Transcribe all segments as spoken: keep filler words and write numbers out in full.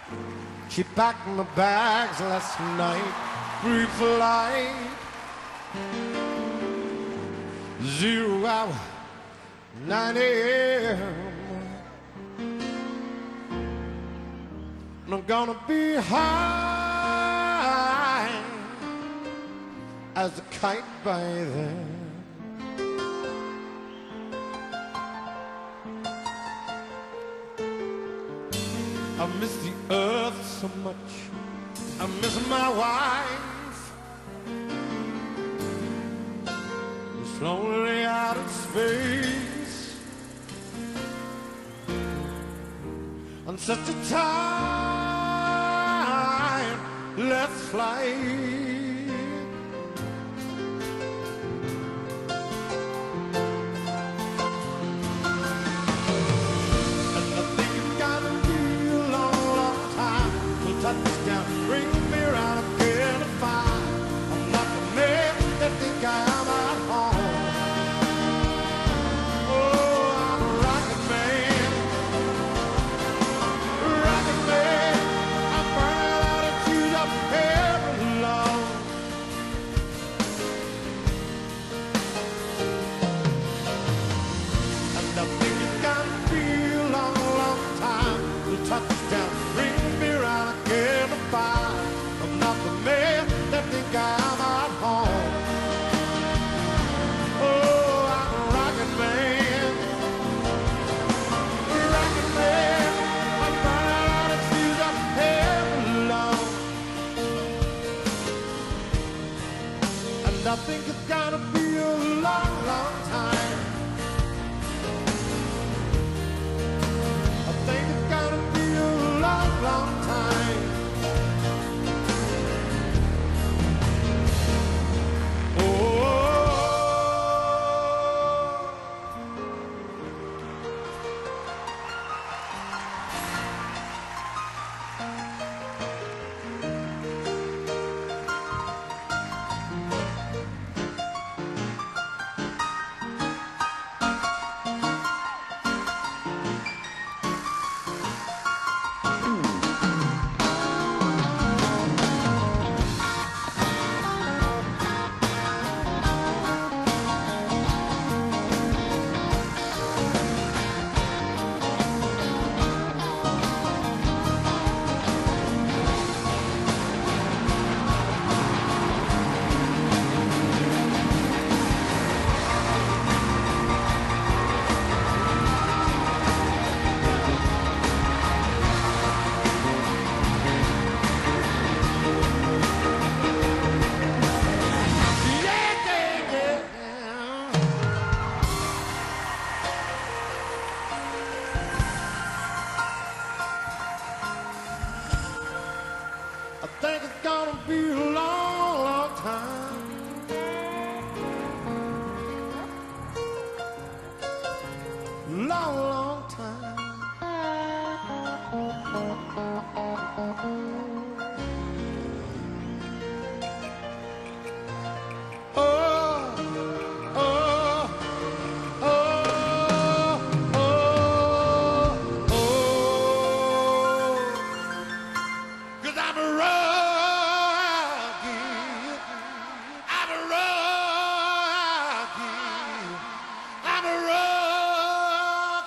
She packed my bags last night, pre-flight, zero hour, nine a m I'm gonna be high as a kite by then. I miss the earth so much, I miss my wife. It's lonely out in space on such a time, let's fly. Touchdown, bring me around again to find I'm not the man that think I am at home. Oh, I'm a rocket man, rocket man. I'm burning out of shoes up heaven alone. And I think it's gonna be a long, long time to touchdown, bring me around again to find I'm not the man that think I'm at home. Oh, I'm a rocket man, rocket man. I'm burning out of fuse up heaven alone. And I think it's gonna be a long, long time. I think it's gonna be a long, long time. I think it's gonna be a long, long time. Long, long time. Oh, oh, oh, oh, oh. 'Cause I'm a rocket, I'm a rocket, I'm a rock,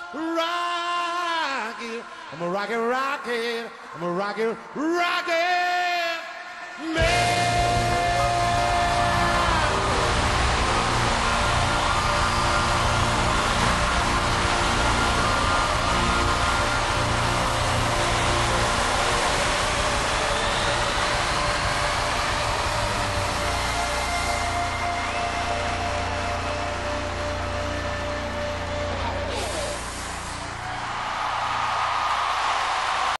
rocket, I'm a rocket, rocket, I'm a rocket, rocket man.